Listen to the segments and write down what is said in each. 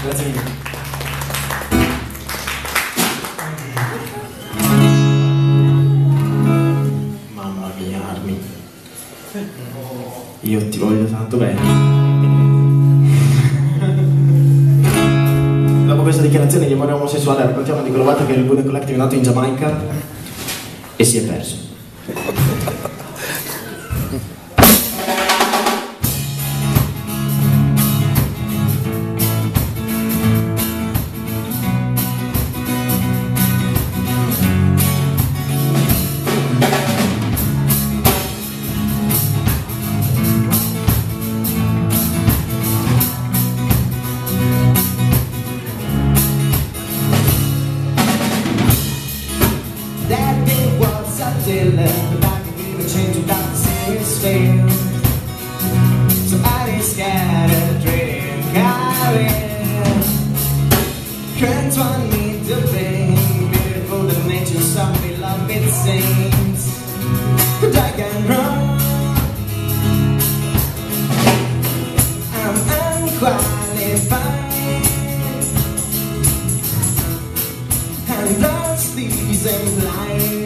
Grazie mille. Mamma mia, Armi. Io ti voglio tanto bene. Dopo questa dichiarazione di amore omosessuale raccontiamo di quella volta che il Buddha Collective è nato in Giamaica e si è perso. But I could give a change without the serious fail. So I just scattered, dreading, carrying. Currents want me to be beautiful dimensions of beloved saints. But I can run. I'm unqualified, and that's these implied.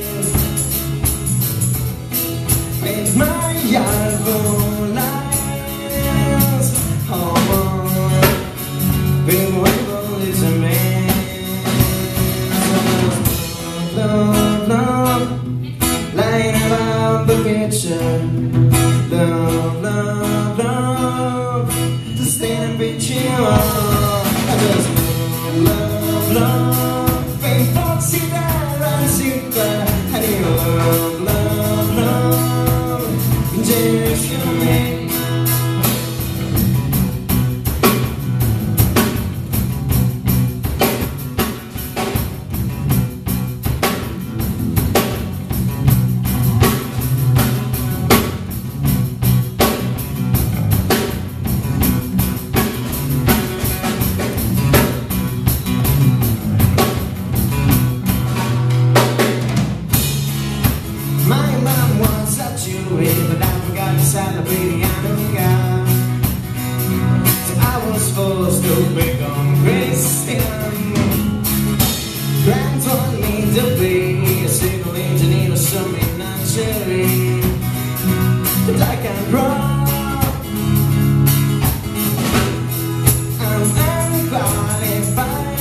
Make my yard full lies. Being wonderful is a man. Love, love, lying about the picture. Love, love, love, to stand and beat you up. I just love, love, fame, foxy, there and super. I need love, love, love. But I forgot to celebrate the Hanukkah. So I was forced to become Christian. Parents want me to be a civil engineer or something naturally. But I can't run. I'm unqualified,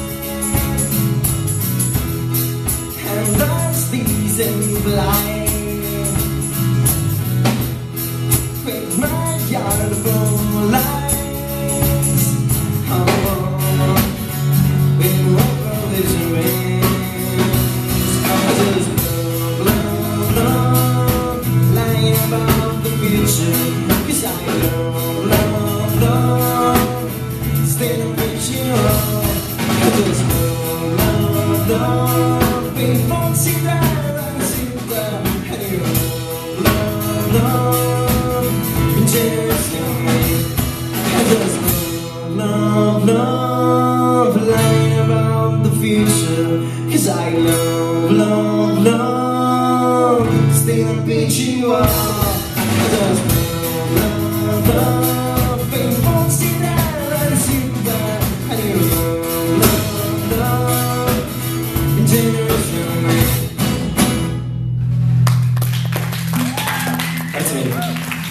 and that's these implied. With my yard full lies, when world is erased, I just love, love, lying about the future. 'Cause I love, love, love, standing with you. I just love, love, being foxy there and super. And you love, love. Love, love, lying about the future. 'Cause I love, love, love, stay and beat you up. I just love, love, being foxy there and super. And you love, love, generous young man. Grazie mille.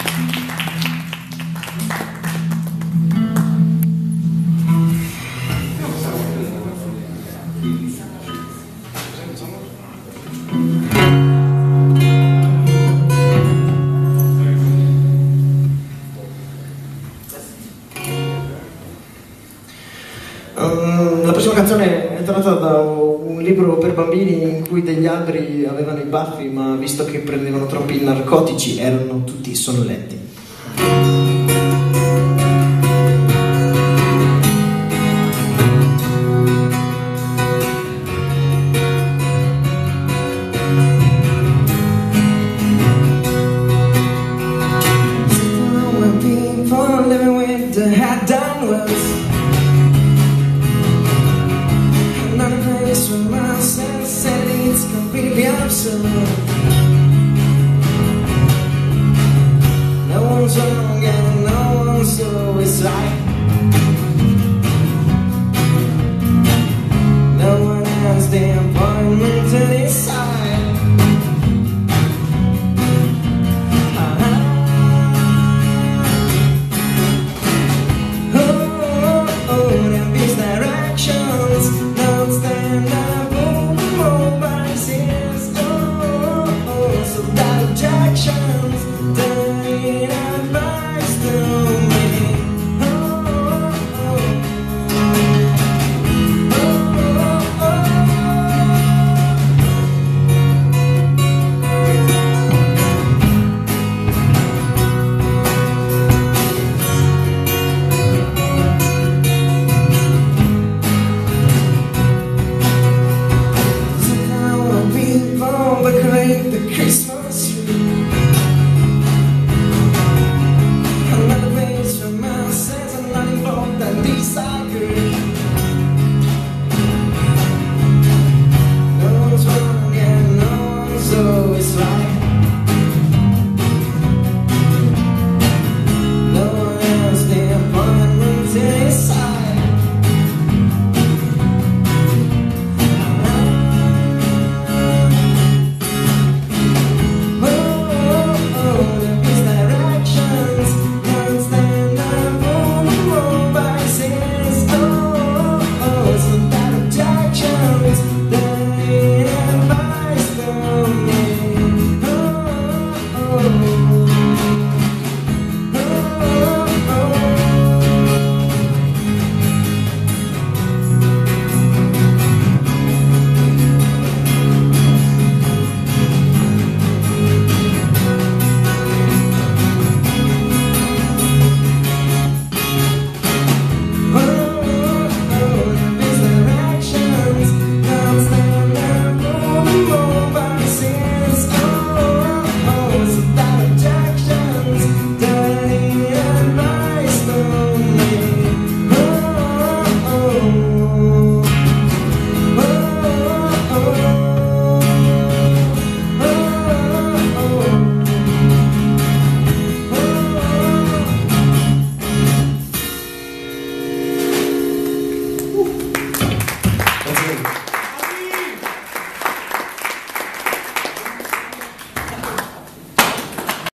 La prossima canzone è tratta da un libro per bambini in cui degli alberi avevano i baffi, ma visto che prendevano troppi narcotici erano tutti sonnoletti. Living with the hat downwards, not a place for my sensitivity, it's completely absolute. No one's on